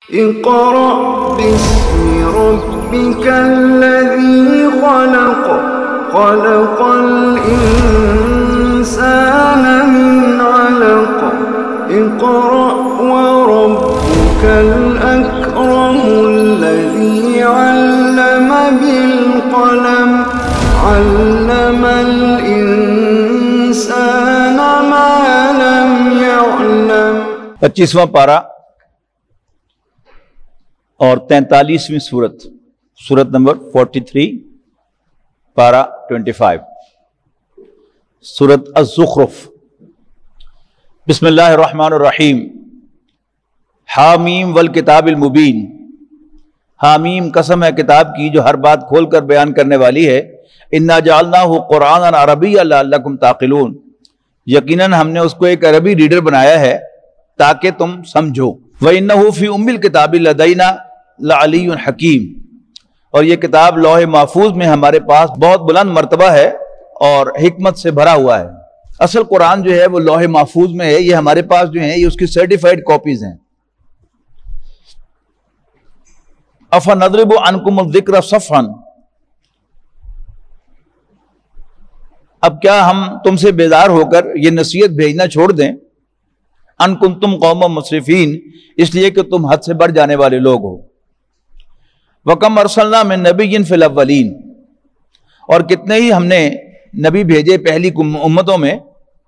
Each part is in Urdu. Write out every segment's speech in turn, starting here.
اقرأ باسم ربك الذي خلق خلق الإنسان من علق اقرأ وربك الأكرم الذي علم بالقلم علم الإنسان ما لم يعلم 25واں پارہ اور 43ویں سورت نمبر 43 پارہ 25 سورت الزخرف۔ بسم اللہ الرحمن الرحیم۔ حامیم والکتاب المبین۔ حامیم قسم ہے کتاب کی جو ہر بات کھول کر بیان کرنے والی ہے۔ انا جعلناہ قرآنا عربیا لعلکم تعقلون، یقیناً ہم نے اس کو ایک عربی ریڈر بنایا ہے تاکہ تم سمجھو۔ وَإِنَّهُ فِي أُمِّ الْكِتَابِ لَدَيْنَا لَعَلِيٌّ حَكِيمٌ، اور یہ کتاب لوح محفوظ میں ہمارے پاس بہت بلند مرتبہ ہے اور حکمت سے بھرا ہوا ہے۔ اصل قرآن جو ہے وہ لوح محفوظ میں ہے، یہ ہمارے پاس جو ہے یہ اس کی سرٹیفائیڈ کاپیز ہیں۔ أَفَنَضْرِبُ عَنْكُمُ الذِّكْرَ صَفْحًا، اب کیا ہم تم سے بیزار ہو کر یہ نصیحت بھیجنا چھوڑ دیں؟ ان کنتم قوم مسرفین، اس لیے کہ تم حد سے بڑھ جانے والے لوگ ہو۔ وَكَمْ أَرْسَلْنَا مِن نَبِيٍّ فِي الْأَوَّلِينَ، اور کتنے ہی ہم نے نبی بھیجے پہلی امتوں میں۔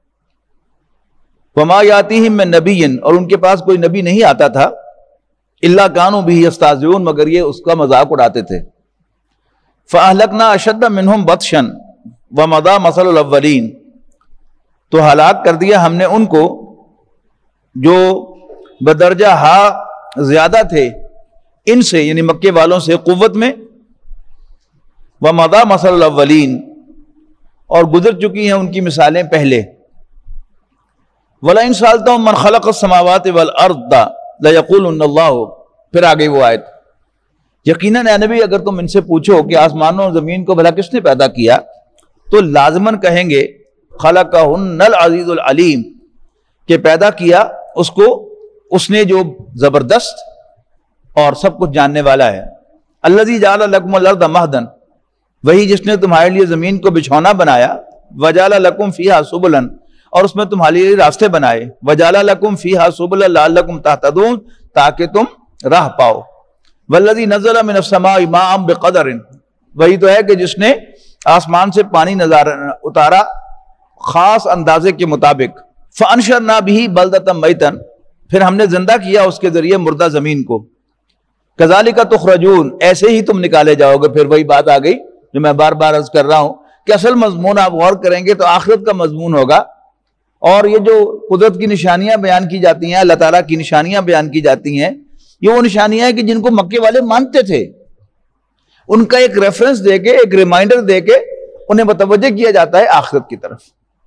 وَمَا يَأْتِيهِم مِّن نَبِيٍّ، اور ان کے پاس کوئی نبی نہیں آتا تھا، إِلَّا كَانُوا بِهِ يَسْتَهْزِئُونَ، مگر یہ اس کا مذاق اڑاتے تھے۔ فَأَهْلَكْنَا أَشَدَّ مِنْهُمْ بَطْشًا وَمَضَىٰ مَثَلُ الْأَوَّلِينَ، تو ہلاک کر دیا ہم نے ان کو جو بدرجہ ہا زیادہ تھے ان سے، یعنی مکے والوں سے قوت میں۔ وَمَضَىٰ مَثَلُ الْأَوَّلِينَ، اور گزر چکی ہیں ان کی مثالیں پہلے۔ وَلَئِن سَأَلْتَهُم مَّنْ خَلَقَ السَّمَاوَاتِ وَالْأَرْضَ لَيَقُولُنَّ اللَّهُ، پھر آگے وہ آیت، یقیناً اے نبی اگر تم ان سے پوچھو کہ آسمانوں اور زمین کو بھلا کس نے پیدا کیا، تو لازماً کہیں گے خَلَقَهُنَّ الْعَزِيزُ الْعَلِيمُ، کہ پیدا کیا اس کو اس نے جو زبردست اور سب کچھ جاننے والا ہے۔ الذی جعل لکم الارض مہدا، وہی جس نے تمہارے لیے زمین کو بچھونا بنایا۔ وجعل لکم فیہا سبلا، اور اس میں تمہارے لیے راستے بنائے۔ وجعل لکم فیہا سبلا لعلکم تہتدون، تاکہ تم راہ پاؤ۔ والذی نزل من السماء ماء بقدر، وہی تو ہے کہ جس نے آسمان سے پانی اتارا خاص اندازے کے مطابق۔ فَأَنشَرْنَا بِهِ بَلْدَةً مَيْتًا، پھر ہم نے زندہ کیا اس کے ذریعے مردہ زمین کو۔ كَذَلِكَ تُخْرَجُونَ، ایسے ہی تم نکالے جاؤ گے۔ پھر وہی بات آ گئی جو میں بار بار عرض کر رہا ہوں کہ اصل مضمون آپ غور کریں گے تو آخرت کا مضمون ہوگا، اور یہ جو قدرت کی نشانیاں بیان کی جاتی ہیں، اللہ تعالیٰ کی نشانیاں بیان کی جاتی ہیں، یہ وہ نشانیاں ہیں کہ جن کو مکے والے مانتے تھے، ان کا ایک ریفرنس دے کے، ایک ریمائنڈر دے کے انہیں متوجہ کیا جاتا ہے آخرت کی طرف۔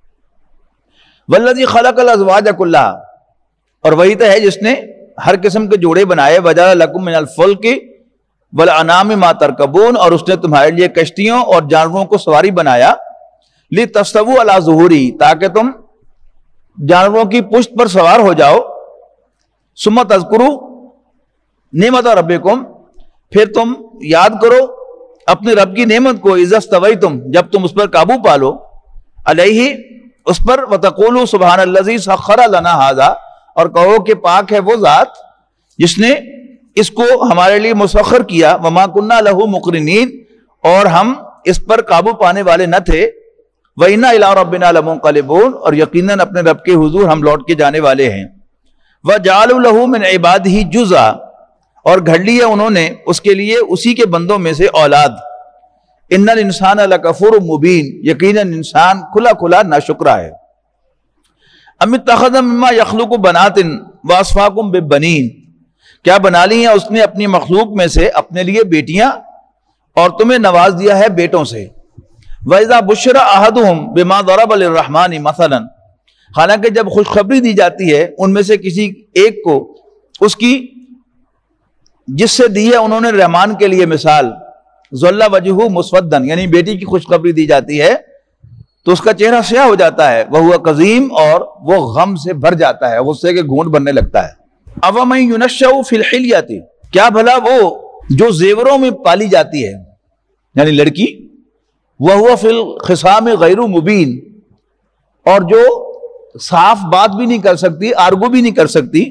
والذی خلق الازواج کلھا، اور وہی تو ہے جس نے ہر قسم کے جوڑے بنائے۔ وجعل لکم من الفلک والانعام ما ترکبون، اور اس نے تمہارے لیے کشتیوں اور جانوروں کو سواری بنایا۔ لتستووا علی ظہوری، تاکہ تم جانوروں کی پشت پر سوار ہو جاؤ۔ ثم تذکروا نعمت ربکم، پھر تم یاد کرو اپنے رب کی نعمت کو۔ اذا استویتم، جب تم اس پر قابو پالو، علیہ، اس پر۔ وَتَقُولُوا سُبْحَانَ الَّذِي سَخَّرَ لَنَا هَذَا، اور کہو کہ پاک ہے وہ ذات جس نے اس کو ہمارے لیے مسخر کیا۔ وَمَا كُنَّا لَهُ مُقْرِنِينَ، اور ہم اس پر قابو پانے والے نہ تھے۔ وَإِنَّا إِلَىٰ رَبِّنَا لَمُنقَلِبُونَ، اور یقیناً اپنے رب کے حضور ہم لوٹ کے جانے والے ہیں۔ وَجَعَلُوا لَهُ مِنْ عِبَادِهِ جُزْءًا، اور گھڑ لیا انہوں نے اس کے لیے اسی کے بندوں میں سے اولاد۔ ان الانسان لکفور مبین، یقیناً انسان کھلا کھلا ناشکرا ہے۔ ام اتخذ مما یخلق بنات واصفاکم ببنین، کیا بنا لی ہیں اس نے اپنی مخلوق میں سے اپنے لیے بیٹیاں، اور تمہیں نواز دیا ہے بیٹوں سے۔ وَإِذَا بُشِّرَ أَحَدُهُمْ بِمَا ضَرَبَ لِلرَّحْمَنِ مَثَلًا، حالانکہ جب خوشخبری دی جاتی ہے ان میں سے کسی ایک کو اس کی جس سے دی ہے انہوں نے رحمان کے لیے مثال، ظل وجہہ مسودًا، یعنی بیٹی کی خوشخبری دی جاتی ہے تو اس کا چہرہ سیاہ ہو جاتا ہے، وہو قزیم، اور وہ غم سے بھر جاتا ہے، غصے کے گھونٹ بننے لگتا ہے۔ اومن ینشأ فی الحلیۃ، کیا بھلا وہ جو زیوروں میں پالی جاتی ہے یعنی لڑکی، وہو فی الخصام غیر مبین، اور جو صاف بات بھی نہیں کر سکتی، آرگو بھی نہیں کر سکتی،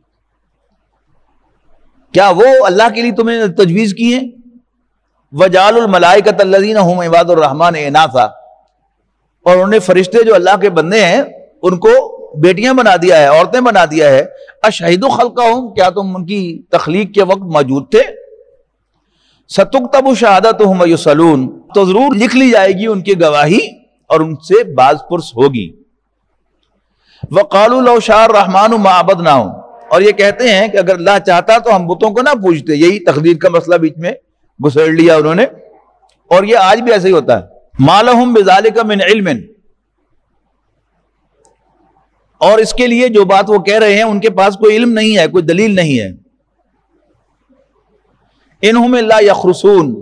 کیا وہ اللہ کے لیے تمہیں تجویز کی ہیں؟ وجعلوا الملائکۃ الذین ھم عباد الرحمن اناثا، اور انہوں نے فرشتے جو اللہ کے بندے ہیں ان کو بیٹیاں بنا دیا ہے، عورتیں بنا دیا ہے۔ اشہدوا خلقہم، کیا تم ان کی تخلیق کے وقت موجود تھے؟ ستکتب شہادتہم ویسألون، تو ضرور لکھ لی جائے گی ان کی گواہی اور ان سے باز پرس ہوگی۔ وقالوا لو شاء الرحمن ما عبدناہم، اور یہ کہتے ہیں کہ اگر اللہ چاہتا تو ہم بتوں کو نہ پوجتے، یہی تقدیر کا مسئلہ بیچ میں گھسیڑ لیا انہوں نے، اور یہ آج بھی ایسے ہی ہوتا ہے۔ ما لہم بذالک من علم، اور اس کے لیے جو بات وہ کہہ رہے ہیں ان کے پاس کوئی علم نہیں ہے، کوئی دلیل نہیں ہے۔ انہم الا یخرصون،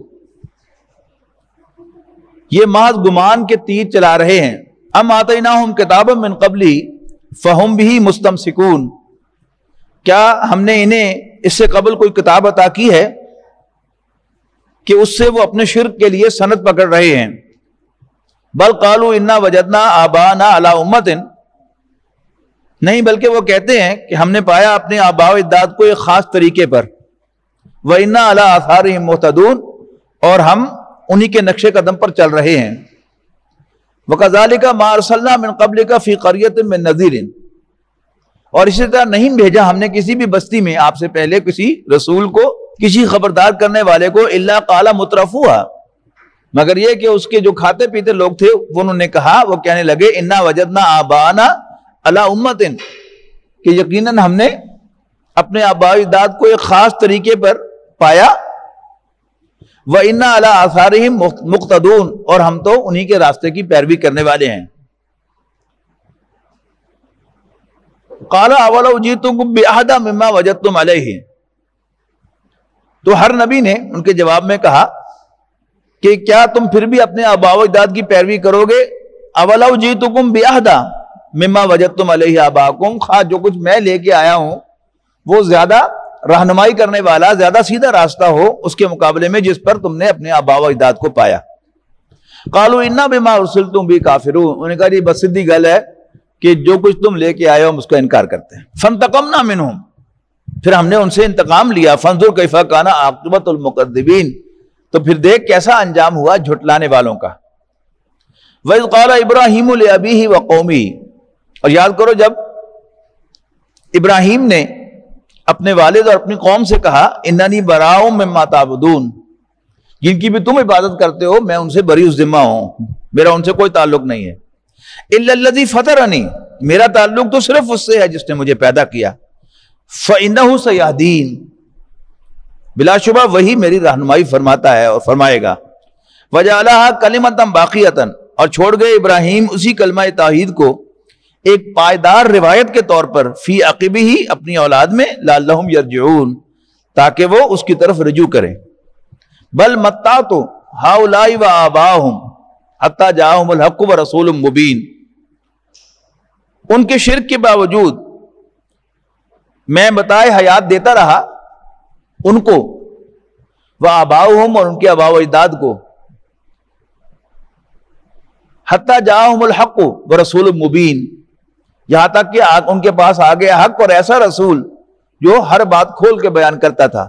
یہ محض گمان کے تیر چلا رہے ہیں۔ ام آتیناہم کتابا من قبلی فہم بہ مستمسکون، کیا ہم نے انہیں اس سے قبل کوئی کتاب عطا کی ہے کہ اس سے وہ اپنے شرک کے لیے سند پکڑ رہے ہیں؟ بل قالوا انا وجدنا آباءنا علی امۃ، نہیں بلکہ وہ کہتے ہیں کہ ہم نے پایا اپنے آباء و اجداد کو ایک خاص طریقے پر، وَإِنَّا عَلَىٰ آثَارِهِمْ مُهْتَدُونَ، اور ہم انہی کے نقش قدم پر چل رہے ہیں۔ وَكَذَلِكَ مَا أَرْسَلْنَا مِن قَبْلِكَ فِي قَرْيَةٍ مِّن نَذِيرٍ، اور اسی طرح نہیں بھیجا ہم نے کسی بھی بستی میں آپ سے پہلے کسی رسول کو، کسی خبردار کرنے والے کو، إِلَّا قَالَ مُتْرَفُوهَا، مگر یہ کہ اس کے جو کھاتے پیتے لوگ تھے وہ انہوں نے کہا، وہ کہنے لگے اِنَّا وَجَدْنَا آبَاءَنَا عَلَىٰ أُمَّةٍ، کہ یقیناً ہم نے اپنے آباء و اجداد کو ایک خاص طریقے پر پایا، وَإِنَّا عَلَىٰ آثَارِهِمْ مُقْتَدُونَ، اور ہم تو انہی کے راستے کی پیروی کرنے والے ہیں۔ قَالَ أَوَلَوْ جِئْتُكُم بِأَحْدَىٰ مِمَّا وَجَدتُّمْ عَلَيْهِ، تو ہر نبی نے ان کے جواب میں کہا کہ کیا تم پھر بھی اپنے آباء و اجداد کی پیروی کرو گے؟ أَوَلَوْ جِئْتُكُم بِأَحْدَىٰ مِمَّا وَجَدتُّمْ عَلَيْهِ آبَاءَكُمْ، خواہ جو کچھ میں لے کے آیا ہوں وہ زیادہ رہنمائی کرنے والا، زیادہ سیدھا راستہ ہو اس کے مقابلے میں جس پر تم نے اپنے آباء و اجداد کو پایا۔ قالوا انا بما ارسلتم به کافرون، انہوں نے کہا یہ بس سیدھی گل ہے کہ جو کچھ تم لے کے آئے ہو ہم اس کا انکار کرتے ہیں۔ فانتقمنا منہم، پھر ہم نے ان سے انتقام لیا۔ فانظر کیف کان عاقبۃ المکذبین، تو پھر دیکھ کیسا انجام ہوا جھٹلانے والوں کا۔ وَإِذْ قَالَ إِبْرَاهِيمُ لِأَبِيهِ وَقَوْمِهِ، اور یاد کرو جب ابراہیم نے اپنے والد اور اپنی قوم سے کہا اننی براء مما تعبدون، جن کی بھی تم عبادت کرتے ہو میں ان سے بری الذمہ ہوں، میرا ان سے کوئی تعلق نہیں ہے۔ الا الذی فطرنی، میرا تعلق تو صرف اس سے ہے جس نے مجھے پیدا کیا۔ فانہ سیہدین، بلا شبہ وہی میری رہنمائی فرماتا ہے اور فرمائے گا۔ وجعلھا کلمۃ باقیۃ، اور چھوڑ گئے ابراہیم اسی کلمہ توحید کو ایک پائیدار روایت کے طور پر، فی عقبہ، اپنی اولاد میں، لعلہم یرجعون، تاکہ وہ اس کی طرف رجوع کریں۔ بل متعت ہؤلاء وآباءہم حتی جاءہم الحق ورسول مبین، ان کے شرک کے باوجود میں بتائے حیات دیتا رہا ان کو، وآباءہم، اور ان کے آباء و اجداد کو، حتی جاءہم الحق ورسول مبین، یہاں تک کہ ان کے پاس آ گیا حق اور ایسا رسول جو ہر بات کھول کے بیان کرتا تھا۔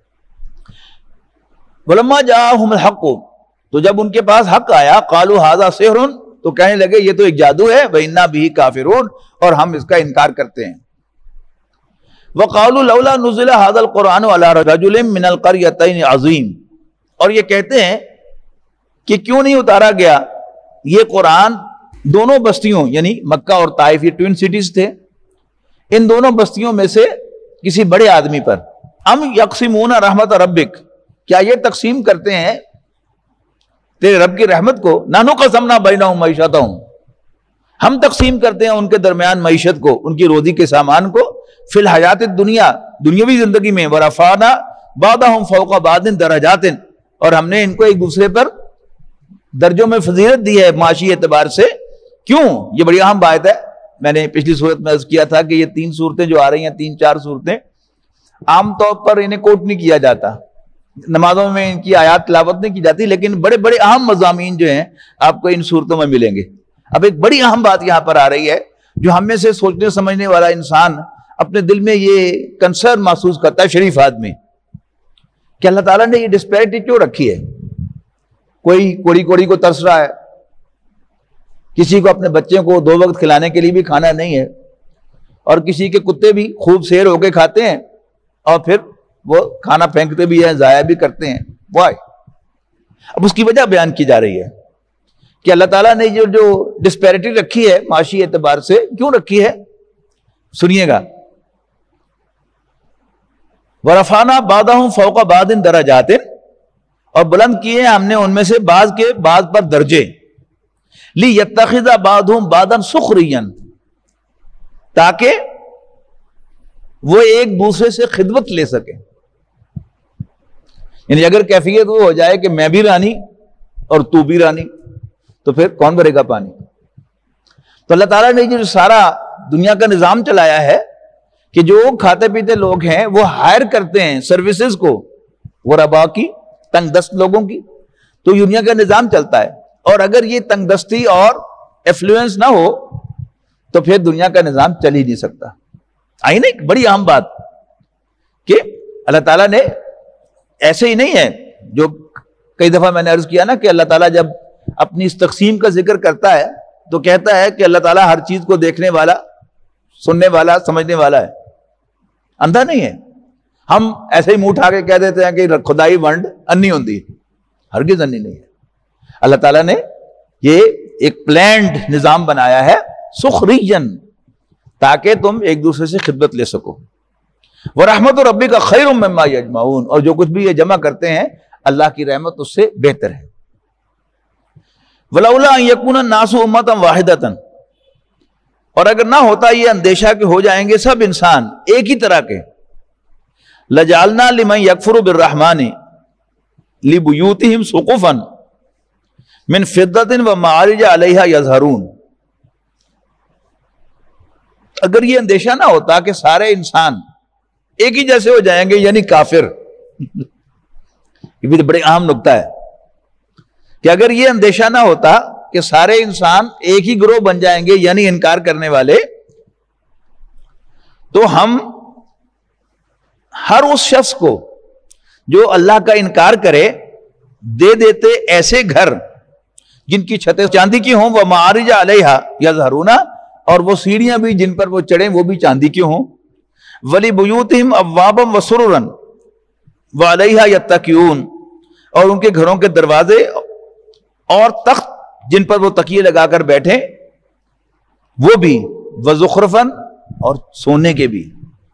وَلَمَّا جَاءَهُمُ الْحَقُّ، تو جب ان کے پاس حق آیا، قَالُوا هَذَا سِحْرٌ، تو کہنے لگے یہ تو ایک جادو ہے، وَإِنَّا بِهِ كَافِرُونَ، اور ہم اس کا انکار کرتے ہیں۔ وَقَالُوا لَوْلَا نُزِلَ هَذَا الْقُرْآنُ عَلَىٰ رَجُلٍ مِّنَ الْقَرْيَتَيْنِ عَظِيمٍ، اور یہ کہتے ہیں کہ کیوں نہیں اتارا گیا یہ قرآن دونوں بستیوں یعنی مکہ اور طائف، یہ ٹوین سٹیز تھے، ان دونوں بستیوں میں سے کسی بڑے آدمی پر۔ ام یقسمون رحمت ربک، کیا یہ تقسیم کرتے ہیں تیرے رب کی رحمت کو؟ نحن قسمنا بینہم معیشتہم، ہم تقسیم کرتے ہیں ان کے درمیان معیشت کو، ان کی روزی کے سامان کو، فی الحیات الدنیا، دنیاوی زندگی میں، ورفعنا بعضہم فوق بعض درجات، اور ہم نے ان کو ایک دوسرے پر درجوں میں فضیلت دی ہے معاشی اعتبار سے۔ کیوں؟ یہ بڑی اہم بات ہے میں نے پچھلی صورت میں عرض کیا تھا کہ یہ 3 صورتیں جو آ رہی ہیں، 3-4 صورتیں، عام طور پر انہیں کوٹ نہیں کیا جاتا، نمازوں میں ان کی آیات تلاوت نہیں کی جاتی، لیکن بڑے بڑے اہم مضامین جو ہیں آپ کو ان صورتوں میں ملیں گے۔ اب ایک بڑی اہم بات یہاں پر آ رہی ہے جو ہم میں سے سوچنے سمجھنے والا انسان اپنے دل میں یہ کنسرن محسوس کرتا ہے، شریف آدمی، کہ اللہ تعالیٰ نے یہ ڈسپیرٹی کیوں رکھی ہے؟ کوئی کوڑی کوڑی کو ترس رہا ہے، کسی کو اپنے بچے کو 2 وقت کھلانے کے لیے بھی کھانا نہیں ہے، اور کسی کے کتے بھی خوب سیر ہو کے کھاتے ہیں اور پھر وہ کھانا پھینکتے بھی ہیں، ضائع بھی کرتے ہیں۔ وائی؟ اب اس کی وجہ بیان کی جا رہی ہے کہ اللہ تعالیٰ نے جو ڈسپیرٹی رکھی ہے معاشی اعتبار سے، کیوں رکھی ہے؟ سنیے گا، وَرَفَعْنَا بَعْضَهُمْ فَوْقَ بَعْضٍ دَرَجَاتٍ، اور بلند کیے ہم نے ان میں سے بعض کے بعض پر درجے، لِيَتَّخِذَ بَعْضُهُمْ بَعْضًا سُخْرِيًّا، تاکہ وہ ایک دوسرے سے خدمت لے سکے۔ یعنی اگر کیفیت وہ ہو جائے کہ میں بھی رانی اور تو بھی رانی، تو پھر کون بھرے گا پانی؟ تو اللہ تعالیٰ نے جو سارا دنیا کا نظام چلایا ہے کہ جو کھاتے پیتے لوگ ہیں وہ ہائر کرتے ہیں سروسز کو، غربا کی، تنگ دست لوگوں کی، تو دنیا کا نظام چلتا ہے۔ اور اگر یہ تنگ دستی اور ایفلوئنس نہ ہو تو پھر دنیا کا نظام چل ہی نہیں سکتا۔ آئی نا ایک بڑی اہم بات کہ اللہ تعالیٰ نے ایسے ہی نہیں ہے، جو کئی دفعہ میں نے عرض کیا نا کہ اللہ تعالیٰ جب اپنی اس تقسیم کا ذکر کرتا ہے تو کہتا ہے کہ اللہ تعالیٰ ہر چیز کو دیکھنے والا، سننے والا، سمجھنے والا ہے، اندھا نہیں ہے۔ ہم ایسے ہی منہ اٹھا کے کہہ دیتے ہیں کہ خدائی ونڈ انی ہوندی، ہرگز انی نہیں ہے۔ اللہ تعالیٰ نے یہ ایک پلانڈ نظام بنایا ہے، سخرین، تاکہ تم ایک دوسرے سے خدمت لے سکو۔ وَرَحْمَتُ رَبِّكَ خَيْرٌ مِّمَّا يَجْمَعُونَ، اور جو کچھ بھی یہ جمع کرتے ہیں اللہ کی رحمت اس سے بہتر ہے۔ وَلَوْلَا أَن يَكُونَ النَّاسُ أُمَّةً وَاحِدَةً، اور اگر نہ ہوتا یہ اندیشہ کہ ہو جائیں گے سب انسان ایک ہی طرح کے، لَجَعَلْنَا لِمَن يَكْفُرُ بِالرَّحْمَنِ لِبُيُوتِهِمْ سُقُفًا مِّن فِضَّةٍ وَمَعَارِجَ عَلَيْهَا يَظْهَرُونَ، اگر یہ اندیشہ نہ ہوتا کہ سارے انسان ایک ہی جیسے ہو جائیں گے، یعنی کافر، یہ بھی بڑے اہم نقطہ ہے کہ اگر یہ اندیشہ نہ ہوتا کہ سارے انسان ایک ہی گروہ بن جائیں گے، یعنی انکار کرنے والے، تو ہم ہر اس شخص کو جو اللہ کا انکار کرے دے دیتے ایسے گھر جن کی چھتیں چاندی کی ہوں، وہ معارج علیہا یظہرون، اور وہ سیڑھیاں بھی جن پر وہ چڑھیں وہ بھی چاندی کی ہوں، ولی بیوتہم ابوابا وسررا وعلیہا یتکئون، اور ان کے گھروں کے دروازے اور تخت جن پر وہ تکیے لگا کر بیٹھے وہ بھی، وزخرفا، اور سونے کے بھی۔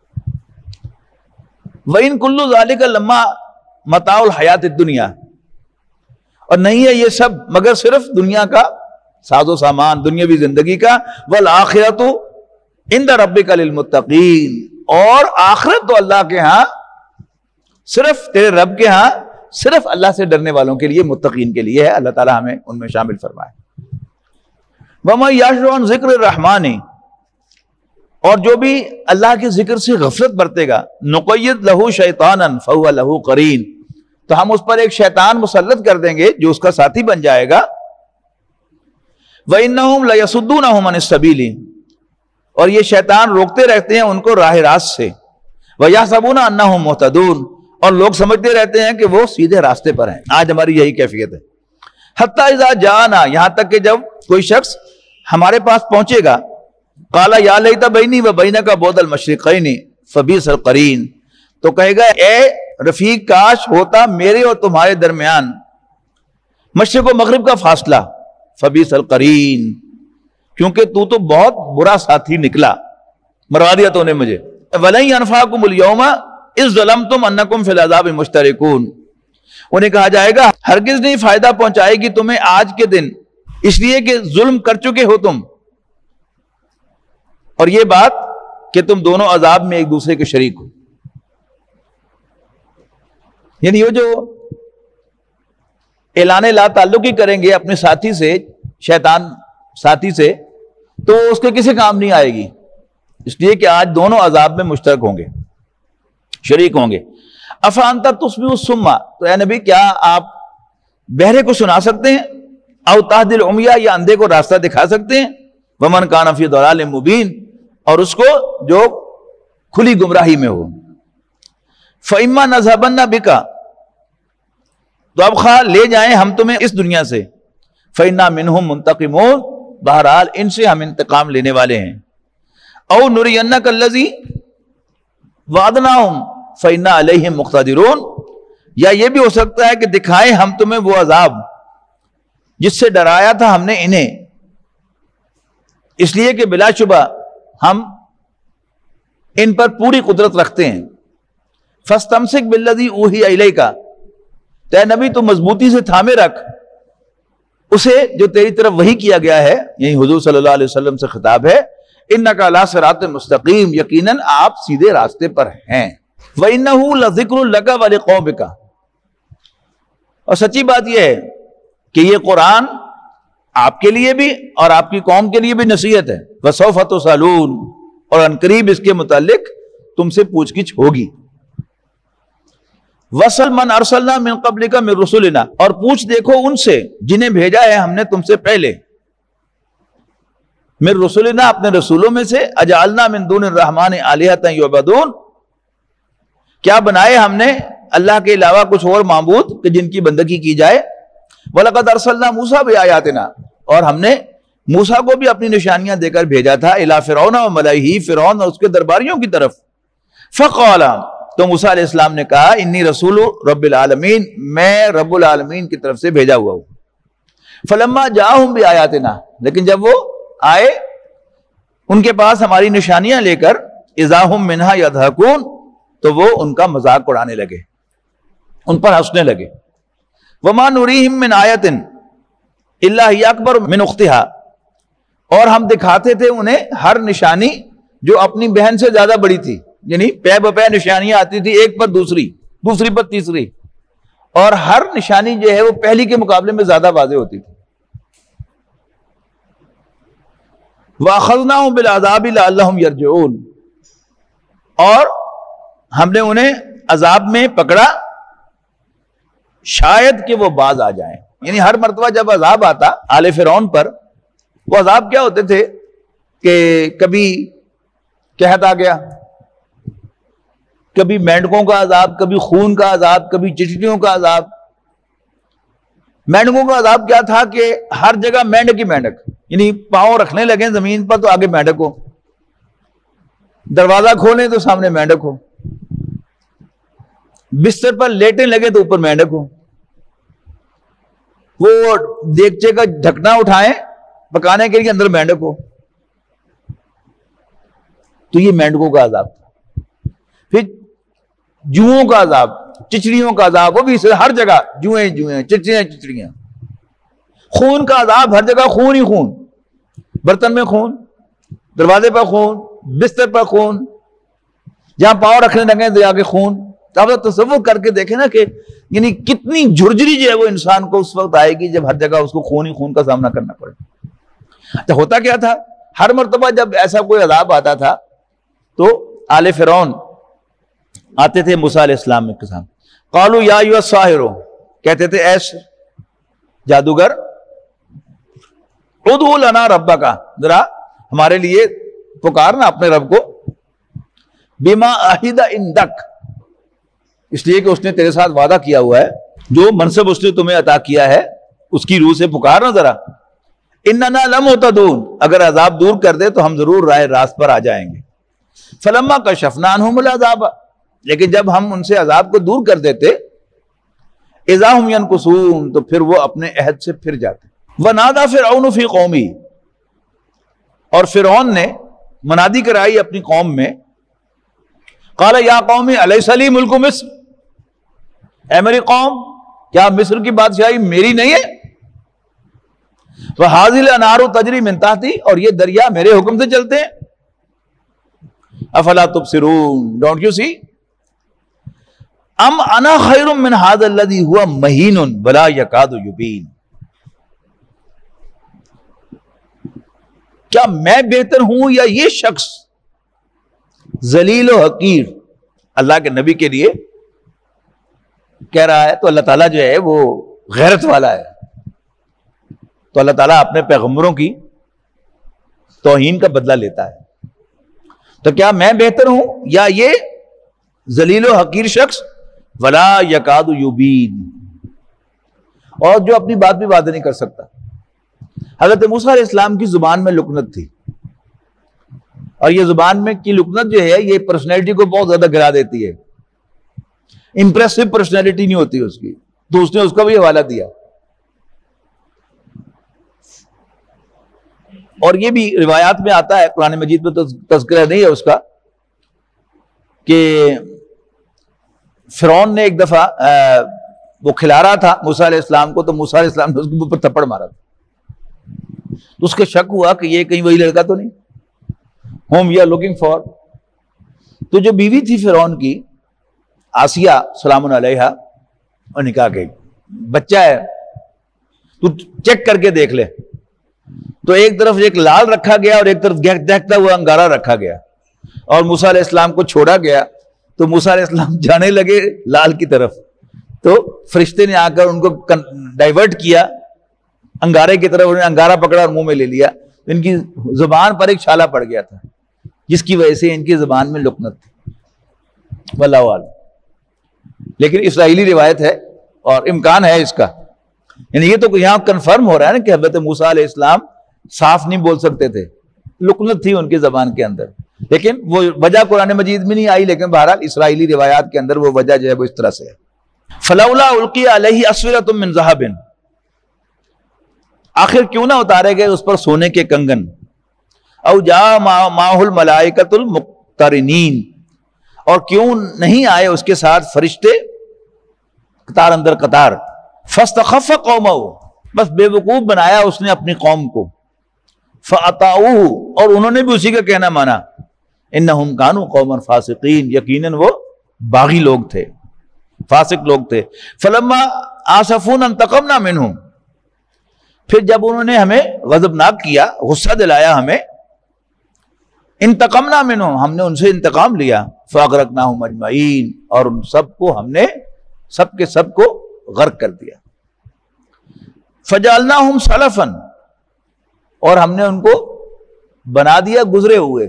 وَإِن كُلُّ ذَلِكَ لَمَّا مَتَاعُ الْحَيَاةِ الدُّنْيَا، اور نہیں ہے یہ سب مگر صرف دنیا کا ساز و سامان، دنیاوی زندگی کا، وَالْآخِرَةُ عِنْدَ رَبِّكَ لِلْمُتَّقِينَ، اور آخرت تو اللہ کے ہاں، صرف تیرے رب کے ہاں، صرف اللہ سے ڈرنے والوں کے لیے، متقین کے لیے ہے۔ اللہ تعالی ہمیں ان میں شامل فرمائے۔ وَمَن يَعْشُ عَن ذِكْرِ الرَّحْمَنِ، اور جو بھی اللہ کے ذکر سے غفلت برتے گا، نُقَيِّضْ لَهُ شَيْطَانًا فَهُوَ لَهُ قَرِينٌ، تو ہم اس پر ایک شیطان مسلط کر دیں گے جو اس کا ساتھی بن جائے گا۔ وَإِنَّهُمْ لَيَصُدُّونَهُمْ عَنِ السَّبِيلِ، اور یہ شیطان روکتے رہتے ہیں ان کو راہ راست سے، وَيَحْسَبُونَ أَنَّهُمْ مُهْتَدُونَ، اور لوگ سمجھتے رہتے ہیں کہ وہ سیدھے راستے پر ہیں۔ آج ہماری یہی کیفیت ہے، حَتَّى إِذَا جَاءَنَا، یہاں تک کہ جب کوئی شخص ہمارے پاس پہنچے گا، قَالَ يَا لَيْتَ بَيْنِي وَبَيْنَكَ بُعْدَ الْمَشْرِقَيْنِ فَبِئْسَ الْقَرِينُ، تو کہے گا اے رفیق کاش ہوتا میرے اور تمہارے درمیان مشرق و مغرب کا فاصلہ، فَبِئْسَ الْقَرِينُ، کیونکہ تو بہت برا ساتھی نکلا، مروا دیا تو نے مجھے۔ وَلَن يَنفَعَكُمُ الْيَوْمَ إِذْ ظَلَمْتُمْ أَنَّكُمْ فِي الْعَذَابِ مُشْتَرِكُونَ، انہیں کہا جائے گا ہرگز نہیں فائدہ پہنچائے گی تمہیں آج کے دن، اس لیے کہ ظلم کر چکے ہو تم، اور یہ بات کہ تم دونوں عذاب میں ایک دوسرے کے شریک ہو۔ یعنی وہ جو اعلان لا تعلقی کریں گے اپنے ساتھی سے، شیطان ساتھی سے، تو اس کے کسی کام نہیں آئے گی، اس لیے کہ آج دونوں عذاب میں مشترک ہوں گے، شریک ہوں گے۔ افانت تسمع الصم، تو اے نبی کیا آپ بہرے کو سنا سکتے ہیں؟ او تہدی العمی، یا اندھے کو راستہ دکھا سکتے ہیں؟ ومن کان فی ضلال مبین، اور اس کو جو کھلی گمراہی میں ہو۔ فإما نذهبن بک، تو اب خواہ لے جائیں ہم تمہیں اس دنیا سے، فإنا منہم منتقمون، بہرحال ان سے ہم انتقام لینے والے ہیں۔ او نرینک الذی وعدناہم فإنا علیہم مقتدرون، یا یہ بھی ہو سکتا ہے کہ دکھائیں ہم تمہیں وہ عذاب جس سے ڈرایا تھا ہم نے انہیں، اس لیے کہ بلا شبہ ہم ان پر پوری قدرت رکھتے ہیں۔ فاستمسک بالذی اوحی الیک، اے نبی تو مضبوطی سے تھامے رکھ اسے جو تیری طرف وحی کیا گیا ہے، یہی حضور صلی اللہ علیہ وسلم سے خطاب ہے۔ انک علی صراط مستقیم، یقیناً آپ سیدھے راستے پر ہیں۔ وَإِنَّهُ لَذِكْرٌ لَكَ وَلِقَوْمِكَ، اور سچی بات یہ ہے کہ یہ قرآن آپ کے لیے بھی اور آپ کی قوم کے لیے بھی نصیحت ہے۔ وَسَوْفَ تُسْأَلُونَ، اور عنقریب اس کے متعلق تم سے پوچھ گچھ ہوگی۔ وَسَلْ مَنْ أَرْسَلْنَا مِنْ قَبْلِكَ مِنْ رُسُلِنَا، اور پوچھ دیکھو ان سے جنہیں بھیجا ہے ہم نے تم سے پہلے، مِنْ رُسُلِنَا، اپنے رسولوں میں سے، أَجَعَلْنَا مِنْ دُونِ الرَّحْمَنِ آلِهَةً يُعْبَدُونَ، کیا بنائے ہم نے اللہ کے علاوہ کچھ اور معبود کہ جن کی بندگی کی جائے۔ وَلَقَدْ أَرْسَلْنَا مُوسَىٰ بِآيَاتِنَا، اور ہم نے موسیٰ کو بھی اپنی نشانیاں دے کر بھیجا تھا، إِلَىٰ فِرْعَوْنَ وَمَلَئِهِ، فرعون اور اس کے درباریوں کی طرف۔ فَقَالَ، تو موسیٰ علیہ السلام نے کہا، انی رسول رب العالمین، میں رب العالمین کی طرف سے بھیجا ہوا ہوں۔ فلما جاءہم بآیاتنا، لیکن جب وہ آئے ان کے پاس ہماری نشانیاں لے کر، اذا ہم منہا یضحکون، تو وہ ان کا مذاق اڑانے لگے، ان پر ہنسنے لگے۔ وما نریہم من آیۃ الا ہی اکبر من اختہا، اور ہم دکھاتے تھے انہیں ہر نشانی جو اپنی بہن سے زیادہ بڑی تھی، یعنی پے بپے نشانیاں آتی تھی، ایک پر دوسری، دوسری پر تیسری، اور ہر نشانی جو ہے وہ پہلی کے مقابلے میں زیادہ واضح ہوتی تھی۔ وَأَخَذْنَاهُمْ بِالْعَذَابِ لَعَلَّهُمْ يَرْجِعُونَ، اور ہم نے انہیں عذاب میں پکڑا شاید کہ وہ باز آ جائیں، یعنی ہر مرتبہ جب عذاب آتا آل فرعون پر، وہ عذاب کیا ہوتے تھے کہ کبھی قحط آ گیا، کبھی مینڈکوں کا عذاب، کبھی خون کا عذاب، کبھی چچڑیوں کا عذاب۔ مینڈکوں کا عذاب کیا تھا کہ ہر جگہ مینڈک ہی مینڈک، یعنی پاؤں رکھنے لگے زمین پر تو آگے مینڈک ہو، دروازہ کھولیں تو سامنے مینڈک ہو، بستر پر لیٹنے لگے تو اوپر مینڈک ہو، وہ دیگچے کا ڈھکنا اٹھائیں پکانے کے لیے اندر مینڈک ہو۔ تو یہ مینڈکوں کا عذاب تھا۔ پھر جوؤں کا عذاب، چچڑیوں کا عذاب، وہ بھی ہر جگہ جوئیں جوئیں، چچڑیاں چچڑیاں۔ خون کا عذاب، ہر جگہ خون ہی خون، برتن میں خون، دروازے پر خون، بستر پر خون، جہاں پاؤں رکھنے لگے تو آگے خون۔ آپ تصور کر کے دیکھیں نا کہ یعنی کتنی جھرجری جو ہے وہ انسان کو اس وقت آئے گی جب ہر جگہ اس کو خون ہی خون کا سامنا کرنا پڑے۔ تو ہوتا کیا تھا، ہر مرتبہ جب ایسا کوئی عذاب آتا تھا تو آل فرعون آتے تھے موسیٰ علیہ السلام کے سامنے، قالوا یا ایھا الساحر، کہتے تھے اے جادوگر، ادعو لنا ربک، ذرا ہمارے لیے پکارنا اپنے رب کو، بما عہد عندک، اس لیے کہ اس نے تیرے ساتھ وعدہ کیا ہوا ہے، جو منصب اس نے تمہیں عطا کیا ہے اس کی روح سے پکارنا ذرا، اننا لمہتدون، اگر عذاب دور کر دے تو ہم ضرور راہ راست پر آ جائیں گے۔ فلما کشفنا عنہم العذاب، لیکن جب ہم ان سے عذاب کو دور کر دیتے، اذا ہم ینکثون، تو پھر وہ اپنے عہد سے پھر جاتے۔ ونادى فرعون فی قومی، اور فرعون نے منادی کرائی اپنی قوم میں، قال یا قوم الیس لی ملک مصر، اے میری قوم کیا مصر کی بادشاہی میری نہیں ہے؟ وَهَذِهِ الْأَنْهَارُ تَجْرِي مِن تَحْتِي، اور یہ دریا میرے حکم سے چلتے ہیں۔ افلا تبصرون، ڈونٹ یو سی؟ ام انا خیر من هذا الذي هو مهین ولا يكاد يبين، کیا میں بہتر ہوں یا یہ شخص ذلیل و حقیر؟ اللہ کے نبی کے لیے کہہ رہا ہے. تو اللہ تعالیٰ جو ہے وہ غیرت والا ہے. تو اللہ تعالیٰ اپنے پیغمبروں کی توہین کا بدلہ لیتا ہے. تو کیا میں بہتر ہوں یا یہ ذلیل و حقیر شخص؟ ولا یکاد یبین، اور جو اپنی بات بھی واضح نہیں کر سکتا. حضرت موسیٰ علیہ السلام کی زبان میں لکنت تھی، اور یہ زبان میں کی لکنت جو ہے یہ پرسنالٹی کو بہت زیادہ گرا دیتی ہے. امپریسو پرسنالٹی نہیں ہوتی اس کی، تو اس نے اس کا بھی حوالہ دیا. اور یہ بھی روایات میں آتا ہے، قرآن مجید میں تو تذکرہ نہیں ہے اس کا، کہ فرعون نے ایک دفعہ وہ کھلا رہا تھا موسیٰ علیہ السلام کو، تو موسیٰ علیہ السلام نے اس کے اوپر تھپڑ مارا تھا. تو اس کے شک ہوا کہ یہ کہیں وہی لڑکا تو نہیں whom we are looking for. تو جو بیوی تھی فرعون کی آسیہ سلام علیہا، اور نکاح گئی، بچہ ہے تو چیک کر کے دیکھ لے. تو ایک طرف ایک لال رکھا گیا اور ایک طرف دہتا ہوا انگارہ رکھا گیا، اور موسیٰ علیہ السلام کو چھوڑا گیا. تو موسیٰ علیہ السلام جانے لگے لال کی طرف، تو فرشتے نے آ کر ان کو ڈائیورٹ کیا انگارے کی طرف. انہوں نے انگارہ پکڑا اور منہ میں لے لیا. ان کی زبان پر ایک چھالا پڑ گیا تھا، جس کی وجہ سے ان کی زبان میں لکنت تھی. واللہ اعلم. لیکن اسرائیلی روایت ہے اور امکان ہے اس کا، یعنی یہ تو یہاں کنفرم ہو رہا ہے نا کہ حضرت موسیٰ علیہ السلام صاف نہیں بول سکتے تھے، لکنت تھی ان کی زبان کے اندر. لیکن وہ وجہ قرآن مجید میں نہیں آئی، لیکن بہرحال اسرائیلی روایات کے اندر وہ وجہ جو ہے وہ اس طرح سے ہے. فلولا القی علیہ اسورۃ من ذہب، آخر کیوں نہ اتارے گئے اس پر سونے کے کنگن. او جاء معہ الملائکۃ المقترنین، اور کیوں نہیں آئے اس کے ساتھ فرشتے قطار اندر قطار. فاستخف قومہ، بس بے وقوف بنایا اس نے اپنی قوم کو. فاطاعوہ، اور انہوں نے بھی اسی کا کہنا مانا. انہم کانوا قوما فاسقین، یقیناً وہ باغی لوگ تھے، فاسق لوگ تھے. فلما آسفونا انتقمنا منہم، پھر جب انہوں نے ہمیں غضبناک کیا، غصہ دلایا ہمیں، انتقمنا منہم، ہم نے ان سے انتقام لیا. فاغرقناہم اجمعین، اور ان سب کو ہم نے سب کے سب کو غرق کر دیا. فجعلناہم سلفا، اور ہم نے ان کو بنا دیا گزرے ہوئے.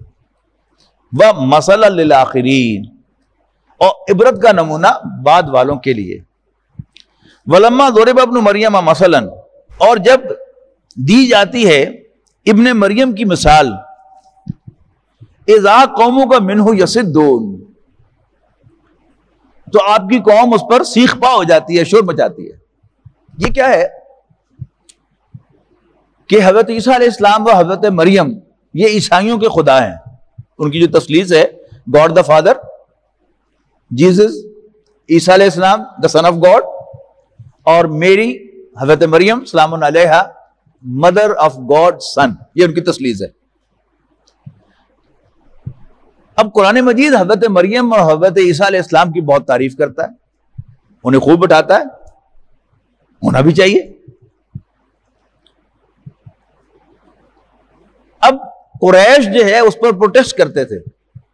ومثلا للآخرین، اور عبرت کا نمونہ بعد والوں کے لیے. ولما ضرب ابن مریم مثلا، اور جب دی جاتی ہے ابن مریم کی مثال، اذا قوموں کا منہ یصدون، تو آپ کی قوم اس پر سیخ پا ہو جاتی ہے، شور مچاتی ہے. یہ کیا ہے کہ حضرت عیسیٰ علیہ السلام و حضرت مریم یہ عیسائیوں کے خدا ہیں. ان کی جو تثلیث ہے، گاڈ دا فادر، جیزس، عیسیٰ علیہ السلام دا سن آف گاڈ، اور میری حضرت مریم سلام علیہا مدر آف گاڈ سن، یہ ان کی تثلیث ہے. اب قرآن مجید حضرت مریم اور حضرت عیسیٰ علیہ السلام کی بہت تعریف کرتا ہے، انہیں خوب بٹھاتا ہے، ہونا بھی چاہیے. اب قریش جو ہے اس پر پروٹیسٹ کرتے تھے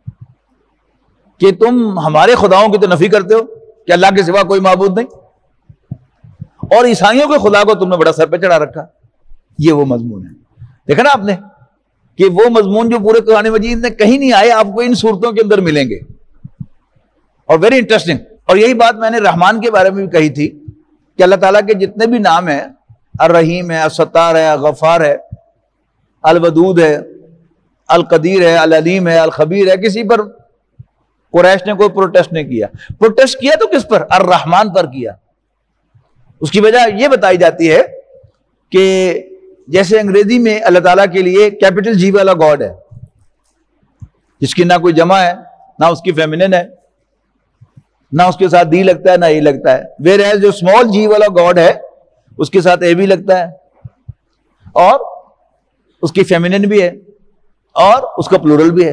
کہ تم ہمارے خداؤں کی تو نفی کرتے ہو کہ اللہ کے سوا کوئی معبود نہیں، اور عیسائیوں کے خدا کو تم نے بڑا سر پہ چڑھا رکھا. یہ وہ مضمون ہے، دیکھا نا آپ نے کہ وہ مضمون جو پورے قرآن مجید میں کہیں نہیں آئے، آپ کو ان صورتوں کے اندر ملیں گے، اور ویری انٹرسٹنگ. اور یہی بات میں نے رحمان کے بارے میں بھی کہی تھی کہ اللہ تعالیٰ کے جتنے بھی نام ہیں، الرحیم ہے، الستار ہے، غفار ہے، الودود ہے، القدیر ہے، العلیم ہے، الخبیر ہے، کسی پر قریش نے کوئی پروٹیسٹ نہیں کیا. پروٹیسٹ کیا تو کس پر؟ الرحمان پر کیا. اس کی وجہ یہ بتائی جاتی ہے کہ جیسے انگریزی میں اللہ تعالیٰ کے لیے کیپٹل جی والا گاڈ ہے، جس کی نہ کوئی جمع ہے، نہ اس کی فیمینن ہے، نہ اس کے ساتھ دی لگتا ہے، نہ ای لگتا ہے. ویئر ایز جو اسمال جی والا گاڈ ہے اس کے ساتھ اے بھی لگتا ہے، اور اس کی فیمینن بھی ہے، اور اس کا پلورل بھی ہے.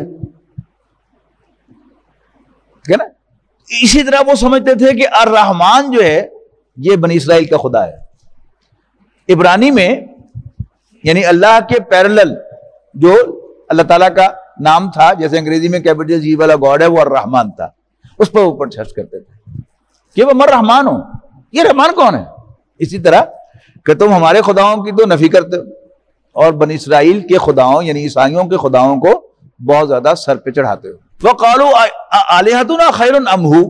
ٹھیک ہے نا؟ اسی طرح وہ سمجھتے تھے کہ الرحمن جو ہے یہ بنی اسرائیل کا خدا ہے. عبرانی میں یعنی اللہ کے پیرلل جو اللہ تعالیٰ کا نام تھا، جیسے انگریزی میں کیپٹل جی والا گاڈ ہے وہ الرحمن تھا، اس پر اوپر سرچ کرتے تھے کہ وہ رحمان ہو، یہ رحمان کون ہے؟ اسی طرح کہ تم ہمارے خداؤں کی تو نفی کرتے ہو اور بنی اسرائیل کے خداؤں یعنی عیسائیوں کے خداؤں کو بہت زیادہ سر پہ چڑھاتے ہو. وَقَالُوا آلِهَتُنَا خَيْرٌ أَمْ هُوَ،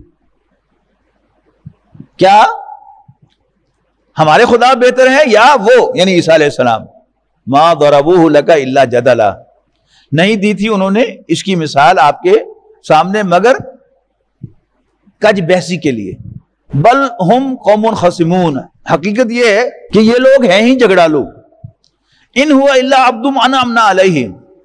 کیا ہمارے خدا بہتر ہیں یا وہ یعنی عیسیٰ علیہ السلام؟ مَا ضَرَبُوهُ لَكَ إِلَّا جَدَلًا، نہیں دی تھی انہوں نے اس کی مثال آپ کے سامنے مگر کج بحثی کے لیے. بل ہم قوم خصمون، حقیقت یہ ہے کہ یہ لوگ ہیں ہی جھگڑالو. ان ہوا الا عبد انعمنا علیہ،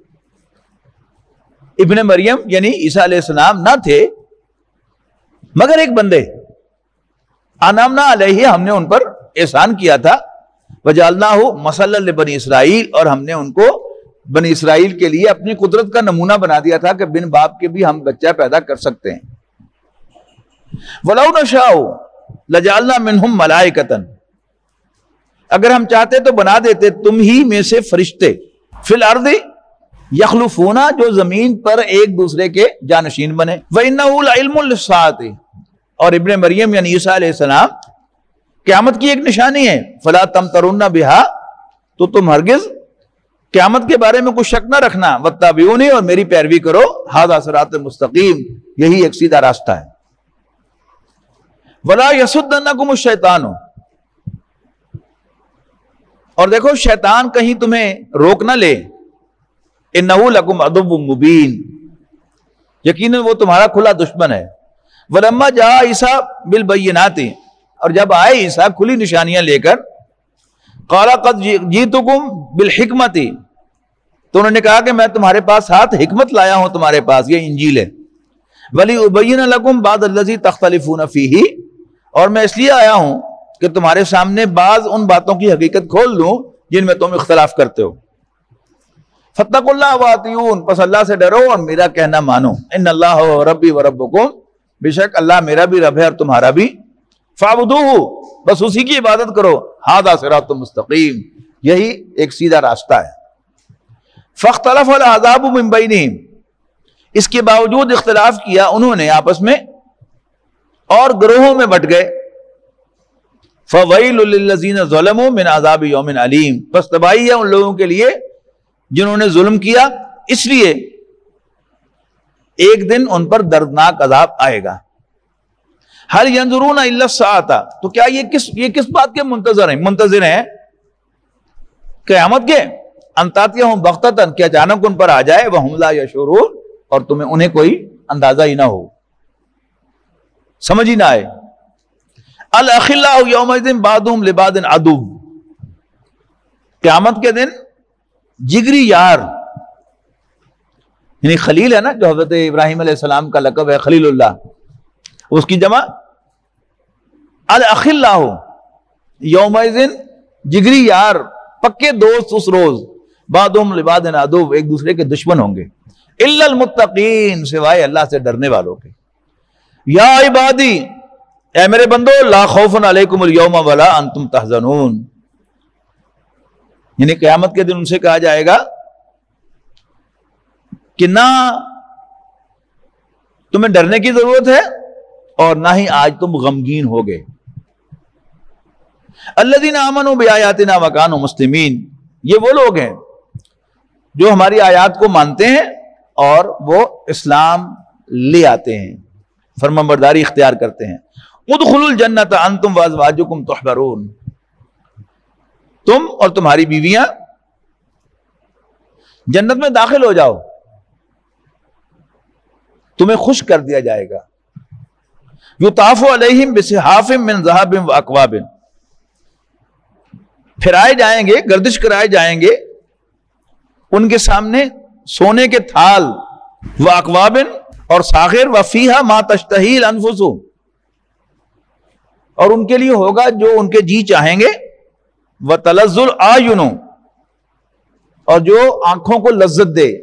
ابن مریم یعنی عیسیٰ علیہ السلام نہ تھے مگر ایک بندے، انعمنا علیہ ہم نے ان پر احسان کیا تھا، وجعلناہ مثلا لبنی اسرائیل اور ہم نے ان کو بنی اسرائیل کے لیے اپنی قدرت کا نمونہ بنا دیا تھا کہ بن باپ کے بھی ہم بچہ پیدا کر سکتے ہیں. وَلَوْ نَشَاءُ لَجَعَلْنَا مِنْهُمْ مَلَائِكَةً، اگر ہم چاہتے تو بنا دیتے تم ہی میں سے فرشتے، فی الارض یخلفون، جو زمین پر ایک دوسرے کے جانشین بنے. وَإِنَّهُ لَعِلْمٌ لِلسَّاعَةِ، اور ابن مریم یعنی عیسیٰ علیہ السلام قیامت کی ایک نشانی ہے. فَلَا تَمْتَرُنَّ بِهَا، تو تم ہرگز قیامت کے بارے میں کچھ شک نہ رکھنا. وَاتَّبِعُونِی، اور میری پیروی کرو. هَذَا صِرَاطٌ مستقیم، یہی ایک سیدھا راستہ ہے. وَلَا يَصُدَّنَّكُمُ الشَّيْطَانُ، اور دیکھو شیطان کہیں تمہیں روک نہ لے. إِنَّهُ لَكُمْ عَدُوٌّ مُبِينٌ، یقیناً وہ تمہارا کھلا دشمن ہے. وَلَمَّا جَاءَ عِیسیٰ بِالْبَيِّنَاتِ، اور جب آئے عیسیٰ کھلی نشانیاں لے کر، قَالَ قَدْ جِئْتُكُمْ بِالْحِکْمَةِ، تو انہوں نے کہا کہ میں تمہارے پاس ساتھ حکمت لایا ہوں، تمہارے پاس یہ انجیل ہے. وَلِأُبَيِّنَ لَكُمْ بَعْضَ الَّذِي تَخْتَلِفُونَ فِيهِ، اور میں اس لیے آیا ہوں کہ تمہارے سامنے بعض ان باتوں کی حقیقت کھول دوں جن میں تم اختلاف کرتے ہو. فَاتَّقُوا اللَّهَ وَأَطِیعُونِ، پس اللہ سے ڈرو اور میرا کہنا مانو. ان اللہ ربی وربکم، بے شک اللہ میرا بھی رب ہے اور تمہارا بھی. فَاعْبُدُوهُ، بس اسی کی عبادت کرو. هَذَا صِرَاطٌ مستقیم، یہی ایک سیدھا راستہ ہے. فَاخْتَلَفَ الْأَحْزَابُ مِنْ بَيْنِهِمْ، اس کے باوجود اختلاف کیا انہوں نے آپس میں اور گروہوں میں بٹ گئے. فَوَيْلٌ لِلَّذِينَ ظَلَمُوا مِنْ عَذَابِ يَوْمٍ عَلِيمٍ، پس تباہی ہے ان لوگوں کے لیے جنہوں نے ظلم کیا، اس لیے ایک دن ان پر دردناک عذاب آئے گا. هَلْ يَنظُرُونَ إِلَّا السَّاعَةَ، تو کیا یہ کس بات کے منتظر ہیں؟ قیامت کے. أَن تَأْتِيَهُمْ بَغْتَةً، کہ اچانک ان پر آ جائے. وَهُمْ لَا يَشْعُرُونَ، اور انہیں کوئی اندازہ ہی نہ ہو، سمجھ ہی نہ آئے. الْأَخِلَّاءُ يَوْمَئِذٍ بَعْضُهُمْ لِبَعْضٍ عَدُوٌّ، قیامت کے دن جگری یار، یعنی خلیل ہے نا، جو حضرت ابراہیم علیہ السلام کا لقب ہے خلیل اللہ، اس کی جمع الْأَخِلَّاءُ يَوْمَئِذٍ، جگری یار، پکے دوست اس روز. بَعْضُهُمْ لِبَعْضٍ عَدُوٌّ، ایک دوسرے کے دشمن ہوں گے. إِلَّا الْمُتَّقِينَ، سوائے اللہ سے ڈرنے والوں کے. یا عبادی، اے میرے بندو، لا خوف علیکم اليوم ولا انتم تحزنون، یعنی قیامت کے دن ان سے کہا جائے گا کہ نہ تمہیں ڈرنے کی ضرورت ہے اور نہ ہی آج تم غمگین ہوگے. الذین آمنوا بآیاتنا وکانوا مسلمین، یہ وہ لوگ ہیں جو ہماری آیات کو مانتے ہیں اور وہ اسلام لے آتے ہیں، فرمانبرداری اختیار کرتے ہیں. ادخلوا الجنت انتم وازواجکم تحبرون، تم اور تمہاری بیویاں جنت میں داخل ہو جاؤ، تمہیں خوش کر دیا جائے گا. یطاف علیہم بصحاف من ذہب واکواب، پھرائے جائیں گے، گردش کرائے جائیں گے ان کے سامنے سونے کے تھال، واکواب، اور ساغر، وفیہا ما تشتہی الانفس، اور ان کے لیے ہوگا جو ان کے جی چاہیں گے. وتلذ الاعین، اور جو آنکھوں کو لذت دے.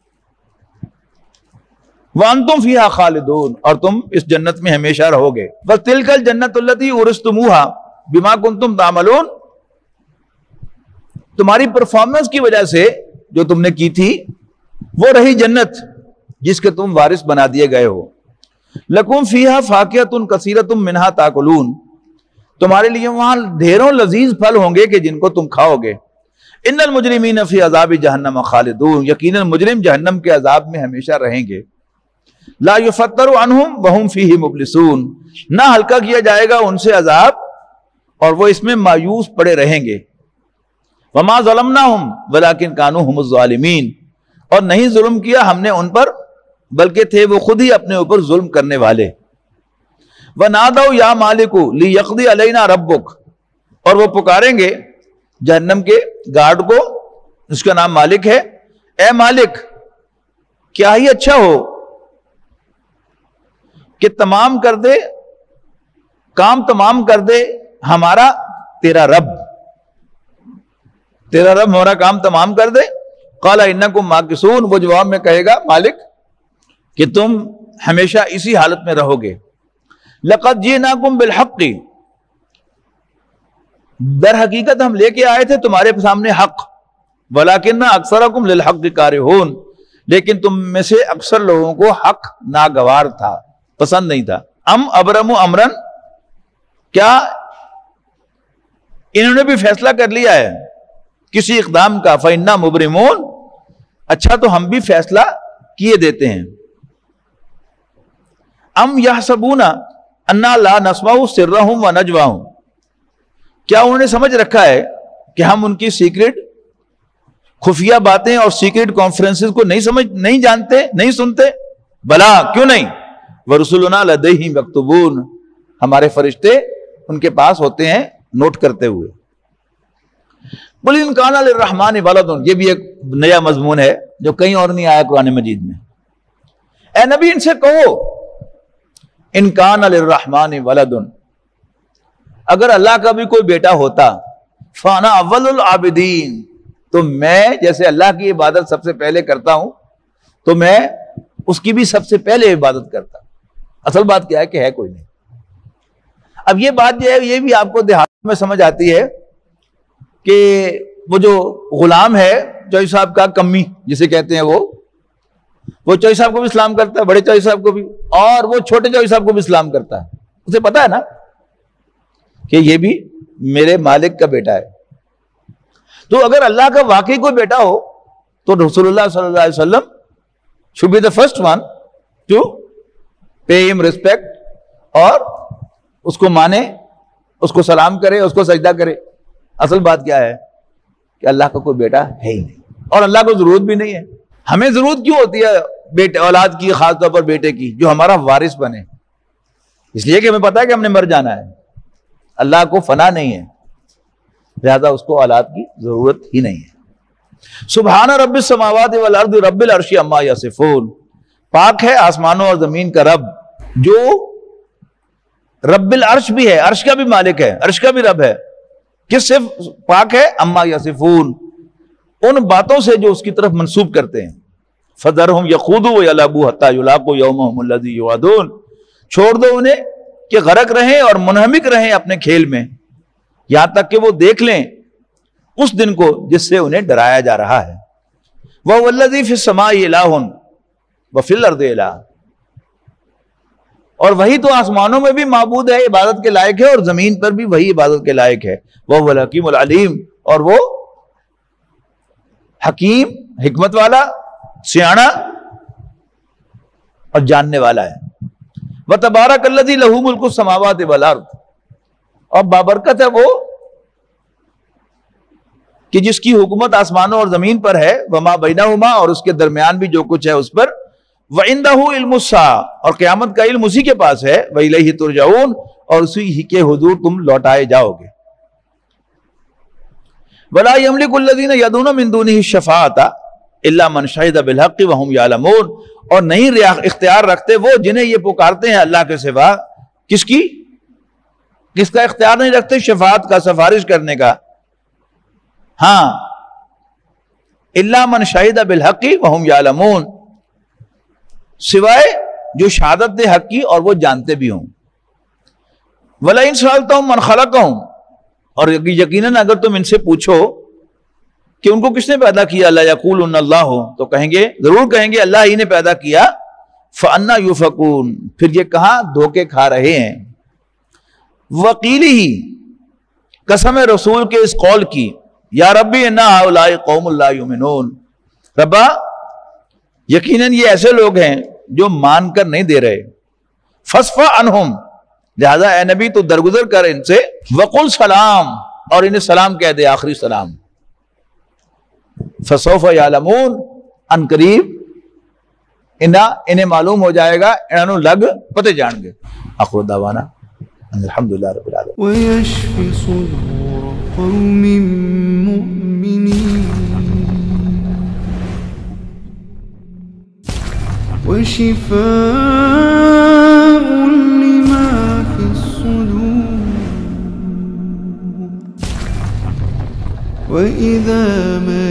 وانتم فیہا خالدون، اور تم اس جنت میں ہمیشہ رہو گے. وتلک الجنۃ التی اورثتموہا بما کنتم تعملون، تمہاری پرفارمنس کی وجہ سے جو تم نے کی تھی وہ رہی جنت جس کے تم وارث بنا دیے گئے ہو. لکم فیہا فاکہۃ کثیرۃ منہا تاکلون، تمہارے لیے وہاں ڈھیروں لذیذ پھل ہوں گے کہ جن کو تم کھاؤ گے. ان المجرمین فی عذاب جہنم خالدون، یقیناً مجرم جہنم کے عذاب میں ہمیشہ رہیں گے. لا یفتر عنہم وہم فیہ مبلسون، نہ ہلکا کیا جائے گا ان سے عذاب اور وہ اس میں مایوس پڑے رہیں گے. وما ظلمناہم ولکن کانوا ھم الظالمین، اور نہیں ظلم کیا ہم نے ان پر بلکہ تھے وہ خود ہی اپنے اوپر ظلم کرنے والے. وَنَادَوْا يَا مَالِكُ لِيَقْضِيَ عَلَيْنَا رَبُّكَ، اور وہ پکاریں گے جہنم کے گارڈ کو، اس کا نام مالک ہے، اے مالک کیا ہی اچھا ہو کہ تمام کر دے، کام تمام کر دے ہمارا تیرا رب ہمارا کام تمام کر دے. قَالَ إِنَّكُمْ مَاكِثُونَ، وہ جواب میں کہے گا مالک کہ تم ہمیشہ اسی حالت میں رہو گے. لَقَدْ جِئْنَاكُمْ بِالْحَقِّ، در حقیقت ہم لے کے آئے تھے تمہارے سامنے حق. وَلَكِنَّ أَكْثَرَكُمْ لِلْحَقِّ كَارِهُونَ، لیکن تم میں سے اکثر لوگوں کو حق ناگوار تھا، پسند نہیں تھا. ام ابرم امرن، کیا انہوں نے بھی فیصلہ کر لیا ہے کسی اقدام کا؟ فَإِنَّا مُبْرِمُونَ، اچھا تو ہم بھی فیصلہ کیے دیتے ہیں. ام يَحْسَبُونَ أَنَّا لَا نَسْمَعُ سِرَّهُمْ وَنَجْوَاهُمْ، کیا انہوں نے سمجھ رکھا ہے کہ ہم ان کی سیکرٹ خفیہ باتیں اور سیکرٹ کانفرنسز کو نہیں جانتے، نہیں سنتے؟ بلا، کیوں نہیں. وَرُسُلُنَا لَدَيْهِمْ يَكْتُبُونَ، ہمارے فرشتے ان کے پاس ہوتے ہیں نوٹ کرتے ہوئے. قُلْ إِنْ كَانَ لِلرَّحْمَنِ وَلَدٌ، یہ بھی ایک نیا مضمون ہے جو کہیں اور نہیں آیا قرآن مجید میں. اے نبی ان سے کہو ان کان للرحمن ولد، اگر اللہ کا بھی کوئی بیٹا ہوتا، فانا اول العابدین، تو میں جیسے اللہ کی عبادت سب سے پہلے کرتا ہوں تو میں اس کی بھی سب سے پہلے عبادت کرتا. اصل بات کیا ہے کہ ہے کوئی نہیں. اب یہ بات جو ہے یہ بھی آپ کو دیہات میں سمجھ آتی ہے کہ وہ جو غلام ہے چوئی صاحب کا کمی جسے کہتے ہیں، وہ چوئی صاحب کو بھی اسلام کرتا ہے، بڑے چوئی صاحب کو بھی، اور وہ چھوٹے چوئی صاحب کو بھی اسلام کرتا ہے. اسے پتا ہے نا کہ یہ بھی میرے مالک کا بیٹا ہے. تو اگر اللہ کا واقعی کوئی بیٹا ہو تو رسول اللہ صلی اللہ علیہ وسلم should be the first one to pay him respect، اور اس کو مانے، اس کو سلام کرے، اس کو سجدہ کرے. اصل بات کیا ہے کہ اللہ کا کوئی بیٹا ہے ہی نہیں، اور اللہ کو ضرورت بھی نہیں ہے. ہمیں ضرورت کیوں ہوتی ہے بیٹے اولاد کی، خاص طور پر بیٹے کی جو ہمارا وارث بنے؟ اس لیے کہ ہمیں پتا ہے کہ ہم نے مر جانا ہے. اللہ کو فنا نہیں ہے، لہذا اس کو اولاد کی ضرورت ہی نہیں ہے. سبحان رب السماوات والارض رب العرش عما یصفون، پاک ہے آسمانوں اور زمین کا رب جو رب العرش بھی ہے، عرش کا بھی مالک ہے، عرش کا بھی رب ہے. کس سے پاک ہے؟ عما یصفون، ان باتوں سے جو اس کی طرف منسوب کرتے ہیں. فذرہم یخوضوا ویلعبوا حتی یلاقوا یومہم الذی یوعدون، چھوڑ دو انہیں کہ غرق رہیں اور منہمک رہیں اپنے کھیل میں، یہاں تک کہ وہ دیکھ لیں اس دن کو جس سے انہیں ڈرایا جا رہا ہے. وَهُوَ الَّذِي فِي السَّمَاءِ إِلَٰهٌ وَفِي الْأَرْضِ إِلَٰهٌ، اور وہی تو آسمانوں میں بھی معبود ہے، عبادت کے لائق ہے، اور زمین پر بھی وہی عبادت کے لائق ہے. وَهُوَ الْحَكِيمُ الْعَلِيمُ، اور وہ حکیم، حکمت والا، سیاںا اور جاننے والا ہے. وَتَبَارَكَ الَّذِي لَهُ مُلْكُ السَّمَاوَاتِ وَالْأَرْضِ، اور بابرکت ہے وہ کہ جس کی حکومت آسمانوں اور زمین پر ہے، وما بینہما، اور اس کے درمیان بھی جو کچھ ہے اس پر. وَعِندَهُ عِلْمُ السَّاعَةِ، اور قیامت کا علم اسی کے پاس ہے. وَإِلَيْهِ تُرْجَعُونَ، اور اسی ہی کے حضور تم لوٹائے جاؤ گے. وَلَا يَمْلِكُ الَّذِينَ يَدْعُونَ مِن دُونِهِ الشَّفَاعَةَ إِلَّا مَنْ شَهِدَ بِالْحَقِّ وَهُمْ يَعْلَمُونَ، اور نہیں اختیار رکھتے وہ جنہیں یہ پکارتے ہیں اللہ کے سوا. کس کی؟ کس کا اختیار نہیں رکھتے؟ شفاعت کا، سفارش کرنے کا. ہاں، الا من شہد بالحق وهم یعلمون، سوائے جو شہادت دے حق کی اور وہ جانتے بھی ہوں. وَلَئِن سَأَلْتَهُم مَّنْ خَلَقَهُم، اور یقیناً اگر تم ان سے پوچھو کہ ان کو کس نے پیدا کیا؟ اللہ یقولون اللہ ہو، تو کہیں گے، ضرور کہیں گے اللہ ہی نے پیدا کیا. فَأَنَّا يُؤْفَكُونَ، پھر یہ کہاں دھوکے کھا رہے ہیں. وقیلی، قسم رسول کے اس قول کی، یا ربی اِنَّ هَؤُلَاءِ قَوْمٌ لَا يُؤْمِنُونَ، ربا یقیناً یہ ایسے لوگ ہیں جو مان کر نہیں دے رہے. فَاصْفَحْ عَنْهُمْ، لہذا اے نبی تو درگزر کر ان سے. وَقُلْ سلام، اور انہیں سلام کہہ دے، آخری سلام. فَسَوْفَ يَعْلَمُونَ، ان قریب انہیں معلوم ہو جائے گا، انہوں لگ پتے جان گے. آخر دعوانا الحمدللہ رب العالمین. ويشفي صدور قوم مؤمنين وشفاء لما في الصدور وإذا